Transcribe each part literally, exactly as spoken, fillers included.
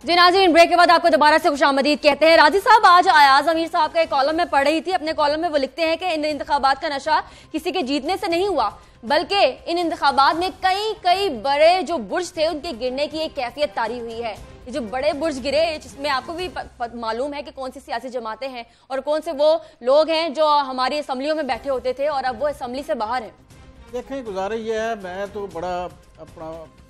जी नाज़रीन, ब्रेक के बाद आपको दोबारा से खुशामदीद कहते हैं। राजी साहब, आज अयाज अमीर साहब का एक कॉलम में पढ़ रही थी। अपने कॉलम में वो लिखते हैं कि इन इंतखाबात का नशा किसी के जीतने से नहीं हुआ, बल्कि इन इंतखाबात में कई कई बड़े जो बुर्ज थे उनके गिरने की एक कैफियत तारी हुई है। ये जो बड़े बुर्ज गिरे, जिसमें आपको भी मालूम है कि कौन सी सियासी जमातें हैं और कौन से वो लोग हैं जो हमारी असम्बलियों में बैठे होते थे और अब वो असम्बली से बाहर हैं। देखें, गुजारिश ये है, मैं तो बड़ा अपना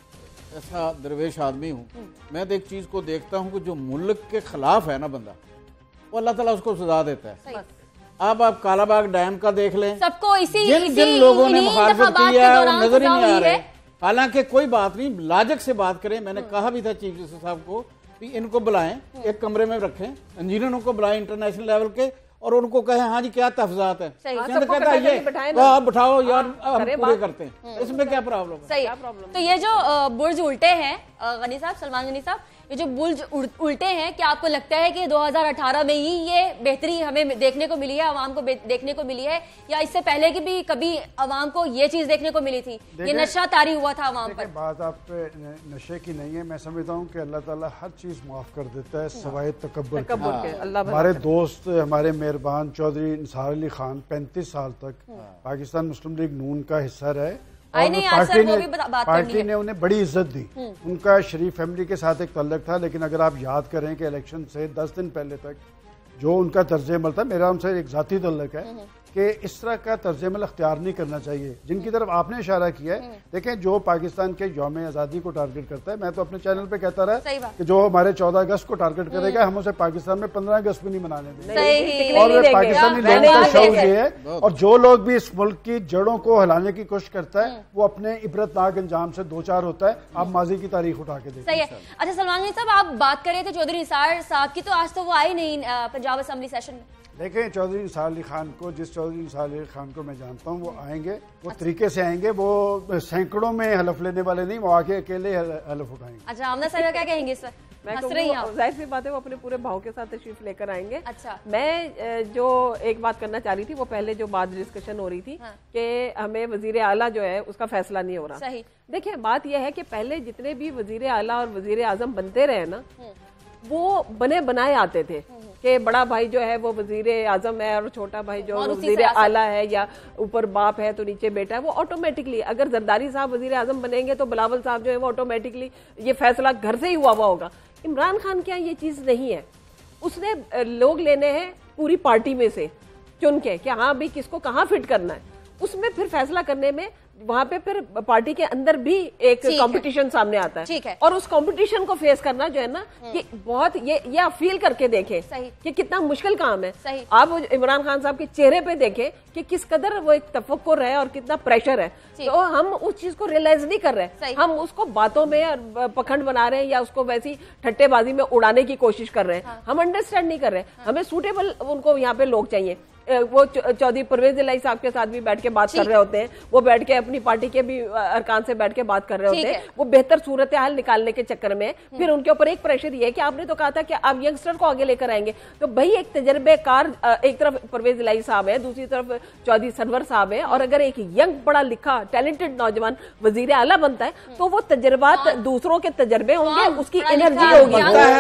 ऐसा दरवेश आदमी हूँ, मैं तो एक चीज़ को देखता हूँ कि जो मुल्क के खिलाफ है ना बंदा, वो अल्लाह ताला उसको सजा देता है। अब आप कालाबाग डैम का देख लें, सबको इसी जिन जिन लोगों ने मुखालफत की है वो नजर ही नहीं आ रहे। हालांकि कोई बात नहीं, लाजक से बात करें। मैंने कहा भी था चीफ जस्टिस साहब को कि इनको बुलाएं, एक कमरे में रखें, इंजीनियरों को बुलाएं इंटरनेशनल लेवल के, और उनको कहें हाँ जी क्या तफजात है, कहता है ये आप बिठाओ यार, हम पूरे करते हैं, इसमें क्या प्रॉब्लम है। सही। तो ये जो बुर्ज उल्टे हैं गनी साहब, सलमान गनी साहब, ये जो बुर्ज उल्टे हैं, क्या आपको लगता है कि दो हज़ार अठारह में ही ये बेहतरी हमें देखने को मिली है, आवाम को देखने को मिली है, या इससे पहले की भी कभी आवाम को ये चीज देखने को मिली थी, ये नशा तारी हुआ था आवाम पर? बात आप पे नशे की नहीं है, मैं समझता हूँ कि अल्लाह ताला हर चीज माफ कर देता है सवाए तकब्बुर के। हमारे दोस्त, हमारे मेहरबान चौधरी निसार अली खान पैंतीस साल तक पाकिस्तान मुस्लिम लीग नून का हिस्सा रहे, और पार्टी ने पार्टी ने उन्हें बड़ी इज्जत दी। उनका शरीफ फैमिली के साथ एक तल्लक था, लेकिन अगर आप याद करें कि इलेक्शन से दस दिन पहले तक जो उनका तर्ज अमल था, मेरा उनसे एक जाती तल्लक है कि इस तरह का तर्ज अमल अख्तियार नहीं करना चाहिए जिनकी तरफ आपने इशारा किया है। देखें, जो पाकिस्तान के यौम आज़ादी को टारगेट करता है, मैं तो अपने चैनल पे कहता रहा कि जो हमारे चौदह अगस्त को टारगेट करेगा, हम उसे पाकिस्तान में पंद्रह अगस्त भी नहीं मनाने देंगे। और पाकिस्तानी लोगों का शौक ये है, और जो लोग भी इस मुल्क की जड़ों को हिलाने की कोशिश करता है वो अपने इबरतनाक अंजाम से दो चार होता है। आप माजी की तारीख उठा के देखिए। सही है। अच्छा सलमान साहब, आप बात कर रहे थे चौधरी निसार साहब की, तो आज तो वो आए नहीं पंजाब असेंबली सेशन में। देखें, चौधरी निसार अली खान को, जिस चौधरी निसार अली खान को मैं जानता हूँ, वो आएंगे, वो अच्छा। तरीके से आएंगे, वो सैकड़ों में हलफ लेने वाले नहीं, वो आके अकेले हलफ उठाएंगे। अच्छा, आमना साहब क्या कहेंगे इस पर? मैं जाहिर सी बात है, वो अपने पूरे भाव के साथ तशरीफ लेकर आएंगे। अच्छा, मैं जो एक बात करना चाह रही थी, वो पहले जो बात डिस्कशन हो रही थी हाँ। कि हमें वजीर आला जो है उसका फैसला नहीं हो रहा। सही। देखिए, बात यह है कि पहले जितने भी वजीर आला और वजीर आजम बनते रहे ना, वो बने बनाए आते थे कि बड़ा भाई जो है वो वजीर आजम है और छोटा भाई जो वजीर आला है, या ऊपर बाप है तो नीचे बेटा है। वो ऑटोमेटिकली, अगर जरदारी साहब वजीर आजम बनेंगे तो बिलावल साहब जो है वो ऑटोमेटिकली ये फैसला घर से ही हुआ हुआ होगा। इमरान खान क्या ये चीज नहीं है, उसने लोग लेने हैं पूरी पार्टी में से चुन के कि हाँ भाई किसको कहाँ फिट करना है, उसमें फिर फैसला करने में वहां पे फिर पार्टी के अंदर भी एक कंपटीशन सामने आता है, है और उस कंपटीशन को फेस करना जो है ना, ये बहुत ये ये आप फील करके देखें कि कितना मुश्किल काम है। आप इमरान खान साहब के चेहरे पे देखें कि किस कदर वो एक तफक्कुर है और कितना प्रेशर है। तो हम उस चीज को रियलाइज नहीं कर रहे, हम उसको बातों में पखंड बना रहे हैं या उसको वैसी ठट्टेबाजी में उड़ाने की कोशिश कर रहे हैं। हम अंडरस्टैंड नहीं कर रहे, हमें सूटेबल उनको यहाँ पे लोग चाहिए। वो चौधरी परवेज इलाही साहब के साथ भी बैठ के बात कर रहे होते हैं, वो बैठ के अपनी पार्टी के भी अरकान से बैठ के बात कर रहे होते हैं, वो बेहतर सूरत हाल निकालने के चक्कर में फिर उनके ऊपर एक प्रेशर ये है कि आपने तो कहा था कि आप यंगस्टर को आगे लेकर आएंगे। तो भाई एक तजर्बेकार, एक तरफ परवेज इलाही साहब है, दूसरी तरफ चौधरी सरवर साहब है, और अगर एक यंग पढ़ा लिखा टैलेंटेड नौजवान वजीर आला बनता है तो वो तजर्बात दूसरों के तजर्बे होंगे, उसकी एनर्जी होगी।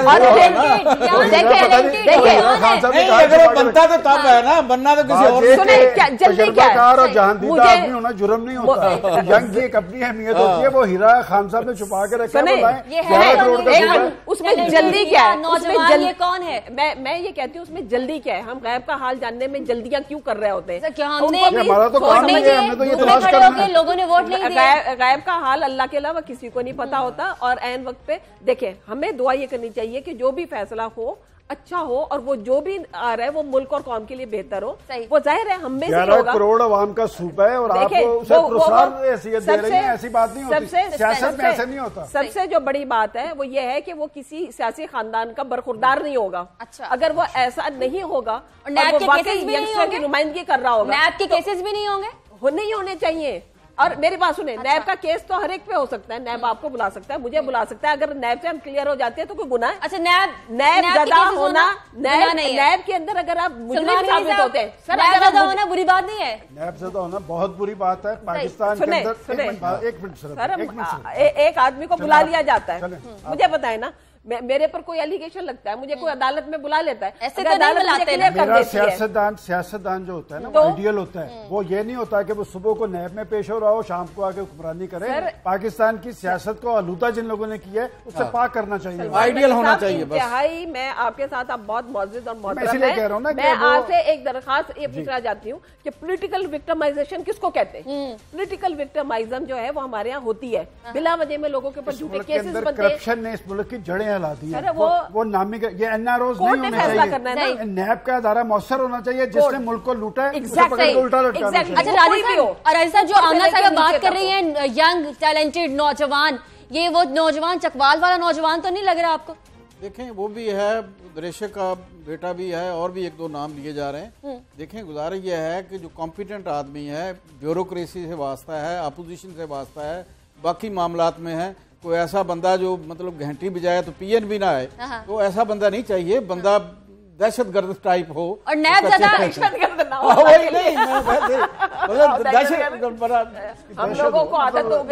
बनना तो किसी और सुने, क्या जल्दी क्या है, और जहांदीदा आदमी होना जुर्म नहीं होता। यंग की एक अपनी अहमियत होती है, वो हीरा खान साहब ने छुपा के रखा है, उसमें जल्दी क्या है, उसमें जल्दी कौन है? मैं मैं ये कहती हूँ उसमें जल्दी क्या है, हम गैब का हाल जानने में जल्दियां क्यों कर रहे होते हैं? हमारा तो काम नहीं है, हमें तो ये तलाश करना है। लोगों ने वोट नहीं दिया। गैब का हाल अल्लाह के अलावा किसी को नहीं पता होता, और ऐन वक्त पे देखें, हमें दुआ ये करनी चाहिए कि जो भी फैसला हो अच्छा हो, और वो जो भी आ रहा है वो मुल्क और कौम के लिए बेहतर हो। वो जाहिर है हम में से होगा। करोड़ आवाम का सूबा है और आप उसे प्रोत्साहन हैसियत दे रही हैं, ऐसी बात नहीं होती, सियासत में ऐसा नहीं होता। सबसे जो बड़ी बात है वो ये है कि वो किसी सियासी खानदान का बरखुरदार नहीं होगा। अच्छा, अगर वो ऐसा नहीं होगा और नैब के केसेस भी यंगस्टर की नुमाइंदगी कर रहा होगा, नैब के केसेस भी नहीं होंगे, नहीं होने चाहिए। और मेरी बात सुने, अच्छा। नैब का केस तो हर एक पे हो सकता है, नैब आपको बुला सकता है, मुझे बुला सकता है, अगर नैब से हम क्लियर हो जाते हैं तो कोई गुनाह है? अच्छा, नैब नैब ज्यादा होना, नैब नैब के अंदर अगर आप मुजरिम साबित होते हैं, सर ज्यादा होना बुरी बात नहीं है, नैब ज्यादा होना बहुत बुरी बात है पाकिस्तान के अंदर। एक मिनट सर, एक आदमी को बुला लिया जाता है, मुझे बताए ना, मेरे पर कोई एलिगेशन लगता है, मुझे कोई अदालत में बुला लेता है, ऐसे तो नहीं बुलाते। मेरा सियासतदान सियासतदान जो होता है ना, वो आइडियल होता है, वो ये नहीं होता कि वो सुबह को नैब में पेश हो रहा हो, शाम को आके हुक्मरानी करे। पाकिस्तान की सियासत को आलूदा जिन लोगों ने किया है उससे पाक करना चाहिए, आइडियल होना चाहिए। इंतहाई मैं आपके साथ आप बहुत मौजूद और मोहतरम इसलिए कह रहा हूं ना, मैं आपसे एक दरखास्त ये पूछना चाहती हूँ कि पॉलिटिकल विक्टिमाइजेशन किसको कहते हैं? पॉलिटिकल विक्टिमाइज्म जो है वो हमारे यहाँ होती है, बिला वजह में लोगों के ऊपर झूठे केसेस बनते हैं। करप्शन ने इस मुल्क की जड़ें हिला दी है। वो वो नामी ये एनआरओज नहीं होने चाहिए, नैब का अदारा मौसर होना चाहिए जिसने मुल्क को लूटा है, उसे पकड़ के उल्टा लटकाना चाहिए। अच्छा राजीसा, जो आमना साहब बात कर रही है यंग टैलेंटेड नौजवान, ये वो नौजवान चकवाल वाला नौजवान तो नहीं लग रहा आपको? देखें वो भी है, दरेशक का बेटा भी है, और भी एक दो नाम लिए जा रहे हैं। देखें गुजारिश यह है कि जो कॉम्पिटेंट आदमी है, ब्यूरोक्रेसी से वास्ता है, अपोजिशन से वास्ता है, बाकी मामलात में है, कोई ऐसा बंदा जो मतलब घंटी बजाए तो पीएन भी ना आए, तो ऐसा बंदा नहीं चाहिए। बंदा दहशत गर्द टाइप हो और नैब ज्यादा हम लोगों को आदत हो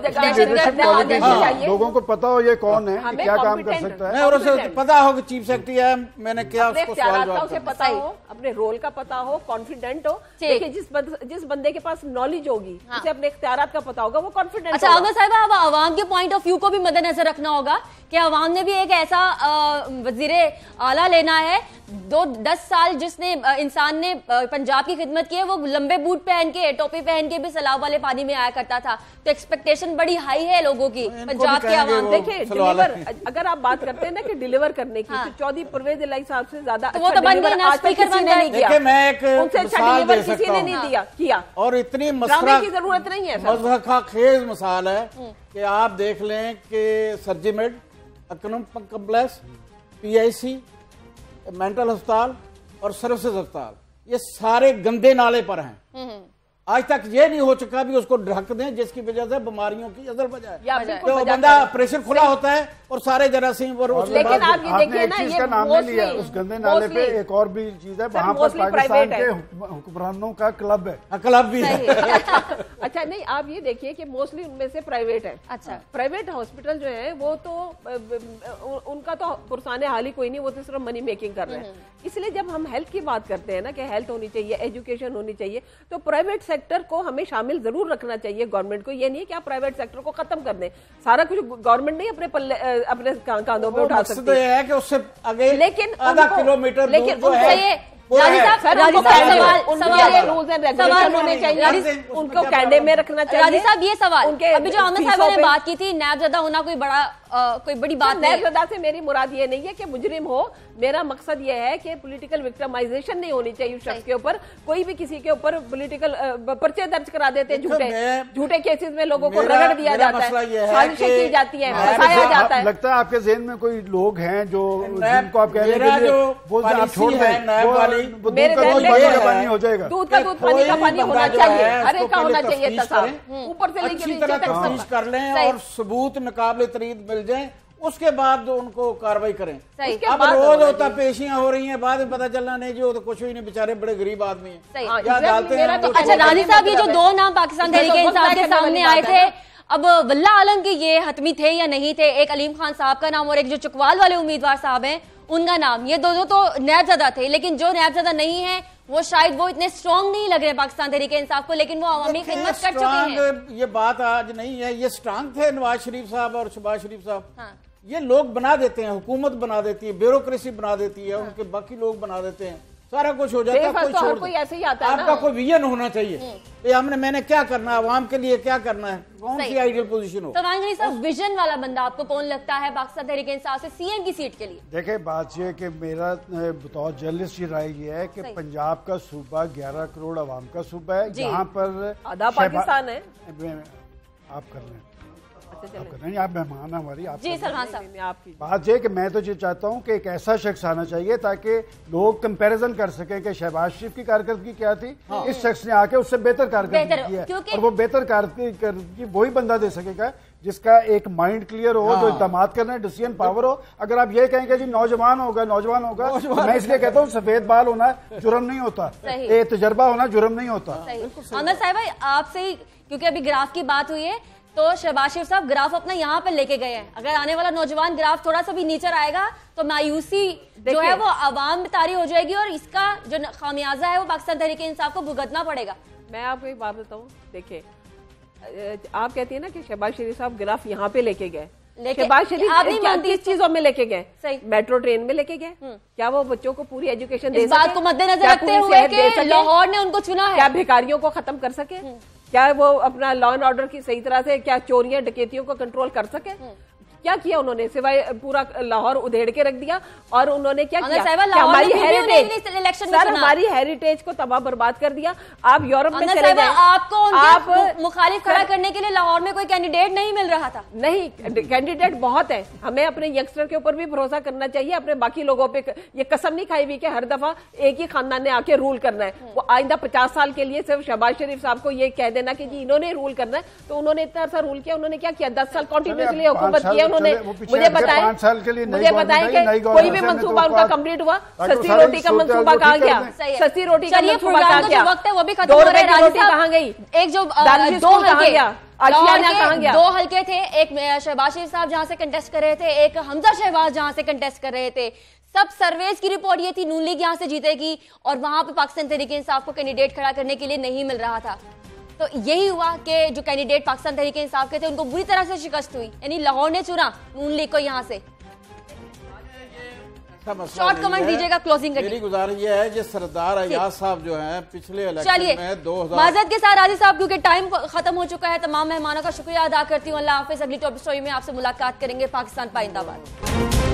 गई, लोगों को पता हो ये कौन है, क्या काम कर सकता है, और उसे पता हो कि चीफ सेक्रेटरी है, मैंने क्या उसको सवाल जवाब उसे पता हो, अपने रोल का पता हो, कॉन्फिडेंट हो। देखिए जिस जिस बंदे के पास नॉलेज होगी, उसे अपने इख्तियारात का पता होगा, वो कॉन्फिडेंट। अच्छा आगा साहब, अब आवाम के पॉइंट ऑफ व्यू को भी मद्देनजर रखना होगा कि आवाम ने भी एक ऐसा वजीरे आला लेना है, दो दस साल जिसने इंसान ने पंजाब की खिदमत की है, वो लंबे बूट पहन के टोपी पहन के भी सैलाब वाले पानी में आया करता था, तो एक्सपेक्टेशन बड़ी हाई है लोगों की पंजाब के आवाम। देखिए डिलीवर, अगर आप बात करते हैं ना कि डिलीवर करने की, तो चौधरी परवेज इलाही साहब से ज्यादा वो तो बन गई ना, स्पीकर बन गए। देखिए मैं एक मिसाल दे सकता किसी ने नहीं दिया किया, और इतनी मसरा की जरूरत नहीं है, मज़हक़ा खेज मिसाल है कि आप देख लें कि Surgimed, economic complex, PIC, mental अस्पताल और सर्विसेज अस्पताल, ये सारे गंदे नाले पर हैं। आज तक ये नहीं हो चुका भी उसको ढक दें, जिसकी वजह से बीमारियों की असल वजह है। तो बंदा प्रेशर खुला होता है और सारे जरासीम पर। लेकिन आप ये देखिए ना, ये नाम नहीं लिया उस गंदे नाले पे, एक और भी चीज है, वहाँ पर पाकिस्तान के हुक्मरानों का क्लब है, क्लब भी है। अच्छा नहीं, आप ये देखिए कि मोस्टली उनमें से प्राइवेट है। अच्छा प्राइवेट हॉस्पिटल जो है वो तो उनका तो पुरसाने हाल ही कोई नहीं, वो तो सिर्फ मनी मेकिंग कर रहे हैं। इसलिए जब हम हेल्थ की बात करते हैं ना कि हेल्थ होनी चाहिए, एजुकेशन होनी चाहिए, तो प्राइवेट सेक्टर को हमें शामिल जरूर रखना चाहिए गवर्नमेंट को। ये नहीं कि आप प्राइवेट सेक्टर को खत्म कर दें, सारा कुछ गवर्नमेंट नहीं अपने पल्ले अपने कांधों पे उठा सकती है कि उससे आगे लेकिन आधा किलोमीटर लेकिन जो है उनको कैंडे में रखना चाहिए। राजी साहब ये सवाल, अभी जो आमना साहब ने बात की थी नैबज़दा होना कोई बड़ा आ, कोई बड़ी बात नहीं। नैबज़दा से मेरी मुराद ये नहीं है कि मुजरिम हो, मेरा मकसद ये है कि पॉलिटिकल विक्टिमाइजेशन नहीं होनी चाहिए उस शख्स के ऊपर। कोई भी किसी के ऊपर पॉलिटिकल पर्चे दर्ज करा देते हैं, झूठे झूठे केसेस में लोगों को रगड़ दिया जाता है, साजिशें की जाती है, फंसाया जाता है। लगता है आपके ज़हन में कोई लोग हैं जो जिनको आप कह रहे हैं वो आप छोड़ दें, मेरे पानी हो जाएगा, दूध का दूध पानी का पानी होना चाहिए, हर एक का होना चाहिए था, ऊपर से लेकर नीचे तक तफ्तीश कर लें और सबूत नकाबिल तरीद मिल जाए, उसके बाद उनको कार्रवाई करें। अब रोज होता पेशियां हो रही हैं, बाद में पता चलना नहीं जो तो कुछ ही नहीं, बेचारे बड़े गरीब आदमी हैं, क्या डालते हैं। अच्छा राजी साहब, ये जो दो नाम पाकिस्तान तहरीक इंसाफ के सामने आए थे, अब वल्ला आलम के ये हतमी थे या नहीं थे, एक अलीम खान साहब का नाम और एक जो चकवाल वाले उम्मीदवार साहब हैं उनका नाम, ये दोनों तो नैबज़दा थे, लेकिन जो नैबज़दा नहीं है वो शायद वो इतने स्ट्रांग नहीं लग रहे पाकिस्तान तहरीक इंसाफ को, लेकिन वो अवामी खिदमत कर चुके हैं। ये बात आज नहीं है, ये स्ट्रांग थे नवाज शरीफ साहब और शहबाज शरीफ साहब। हाँ। ये लोग बना देते हैं, हुकूमत बना देती है, ब्यूरोक्रेसी बना देती है, हाँ। उनके बाकी लोग बना देते हैं, सारा कुछ हो जाता है, कोई तो छोड़ कोई ऐसे ही आता है। आपका कोई विजन होना चाहिए, ये हमने मैंने क्या करना है, आवाम के लिए क्या करना है, कौन सी आइडियल पोजीशन हो। तो वांगनी साहब, विजन वाला बंदा आपको कौन लगता है पाकिस्तान तहरीक इंसाफ से सीएम की सीट के लिए? देखिए बात यह कि मेरा बतौर जर्नलिस्ट की राय ये है कि पंजाब का सूबा ग्यारह करोड़ आवाम का सूबा है, जहाँ पर आधा पाकिस्तान है। आप कर लें, नहीं आप मेहमान हैं हमारी, आप जी सलमान साहब। बात ये कि मैं तो ये चाहता हूँ कि एक ऐसा शख्स आना चाहिए ताकि लोग कंपैरिजन कर सकें कि शहबाज शरीफ की कारकर्दगी क्या थी, हाँ। इस शख्स ने आके उससे बेहतर कारकर्दगी की है, और वो बेहतर कारकर्दगी वही बंदा दे सकेगा जिसका एक माइंड क्लियर हो, हाँ। जो इक़दाम करना, डिसीजन पावर हो। अगर आप ये कहेंगे जी नौजवान होगा नौजवान होगा, मैं इसलिए कहता हूँ सफेद बाल होना जुर्म नहीं होता, तजर्बा होना जुर्म नहीं होता। आमिर साहिबा, आपसे ही क्योंकि अभी ग्राफ की बात हुई है, تو شہباز شریف صاحب گراف اپنا یہاں پہ لے کے گئے ہیں. اگر آنے والا نوجوان گراف تھوڑا سا بھی نیچے آئے گا تو مایوسی جو ہے وہ عوام میں طاری ہو جائے گی اور اس کا جو خامیازہ ہے وہ پاکستان تحریک انصاف کو بھگتنا پڑے گا. میں آپ کو ایک بات بتاؤں, دیکھیں آپ کہتی ہیں نا کہ شہباز شریف صاحب گراف یہاں پہ لے کے گئے, شہباز شریف کس چیزوں میں لے کے گئے؟ میٹرو ٹرین میں لے کے گئے. کیا وہ بچوں کو پوری ایجوکیشن دے سکے؟ اس بات کو مد نظر رکھتے ہوئے کہ لاہور نے ان کو چنا ہے. کیا بھیکاریوں کو ختم کر سکے؟ کیا وہ اپنا لا اینڈ آرڈر کی صحیح طرح سے کیا چوریاں ڈکیتیوں کو کنٹرول کر سکے؟ کیا کیا انہوں نے سوائے پورا لاہور ادھیڑ کے رکھ دیا؟ اور انہوں نے کیا کیا ہماری ہیریٹیج سر ہماری ہیریٹیج کو تباہ برباد کر دیا. آپ یورپ میں چلے جائیں, آپ کو آپ مخالف کھڑا کرنے کے لیے لاہور میں کوئی کینڈیڈیٹ نہیں مل رہا تھا. نہیں, کینڈیڈیٹ بہت ہے. ہمیں اپنے ینگسٹر کے اوپر بھی بھروسہ کرنا چاہیے, اپنے باقی لوگوں پہ یہ قسم نہیں کھائی ہوئی کہ ہر دفعہ ایک ہی خاندان نے آ کے رول کرنا ہے. وہ آئندہ پچاس سال کے لیے صرف شہباز شریف صاحب کو یہ کہہ دینا کہ جی انہوں نے رول کرنا ہے, تو انہوں نے اتنا عرصہ رول کیا. انہوں نے کیا کیا؟ دس سال کنٹینیوسلی حکومت کی ہے انہوں نے. مجھے مجھے بتائیں کہ کوئی بھی منصوبہ ان کا کمپلیٹ ہوا؟ سستی روٹی کا منصوبہ کہاں گیا؟ سستی روٹی کا منصوبہ کہاں گیا؟ وہ بھی ختم ہو رہا ہے. روٹی کہاں گئی؟ ایک جو دو حلقے تھے, ایک شہباز شریف صاحب جہاں سے کنٹیسٹ کر رہے تھے, ایک حمزہ شہباز جہاں سے کنٹیسٹ کر رہے تھے, سب سرویز کی رپورٹ یہ تھی نون لیگ یہاں سے جیتے گی اور وہاں پہ پاکستان تحریک انصاف کو کینڈیڈیٹ کھڑا کرنے کے لیے نہیں مل رہا تھا. تو یہی ہوا کہ جو کینڈیڈیٹ پاکستان تحریک انصاف کے تھے ان کو بری طرح سے شکست ہوئی, یعنی لاہور نے چنا نون لیگ کو یہاں سے. شارٹ کمنٹ دیجیے گا کلوزنگ کریں. میری گزارش یہ ہے کہ سردار ایاز صاحب جو ہیں پچھلے الیکشن میں دو ہزار معذرت کے ساتھ راضی صاحب کیونکہ ٹائم ختم ہو چکا ہے, تمام مہمانوں کا شکریہ ادا کرتی ہوں. اللہ حافظ. اگلی ٹاپ اسٹوری میں آپ سے ملاقات کریں گے. پاکستان پائندہ باد.